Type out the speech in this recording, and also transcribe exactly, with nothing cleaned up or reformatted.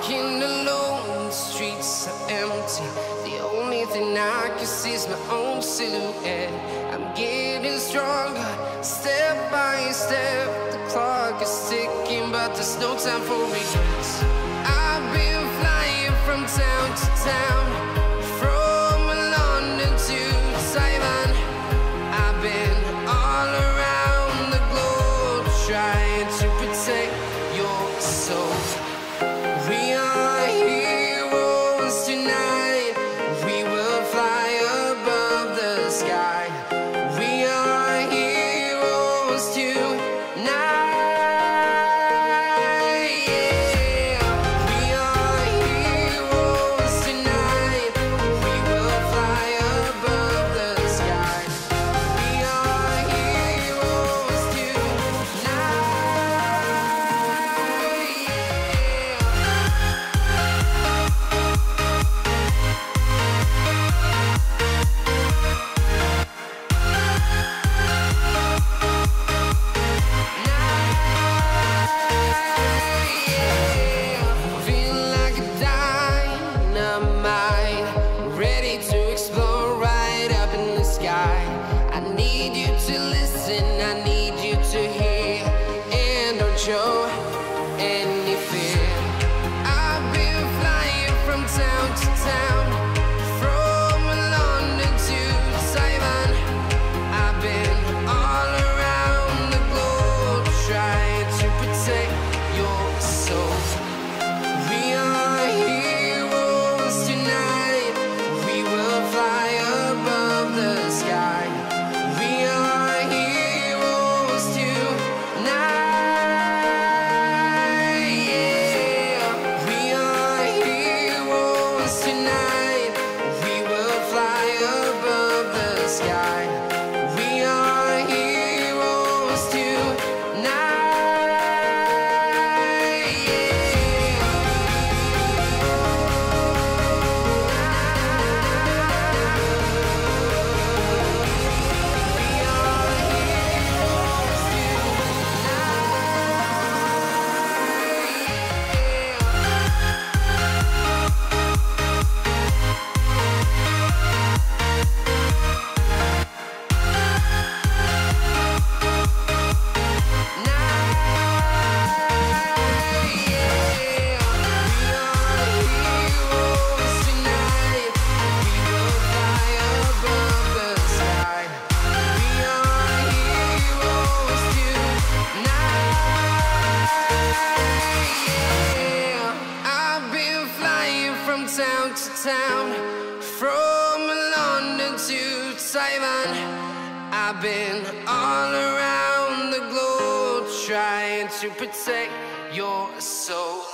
walking alone, the streets are empty. The only thing I can see is my own silhouette. I'm getting stronger, step by step. The clock is ticking, but there's no time for regrets. I've been flying from town to town, from London to Taiwan. I've been all around the globe, trying to protect your soul. We are heroes tonight. We will fly above the sky. We are heroes tonight. I need you to listen, I need you to hear, and don't show any fear. I've been flying from town to town, from London to Taiwan. I've been all around the globe, trying to protect your soul. We are heroes tonight. We will fly above the sky. We are heroes tonight, yeah. We are heroes tonight. We will fly above the sky. We are heroes tonight, town to town, from London to Taiwan. I've been all around the globe, trying to protect your soul.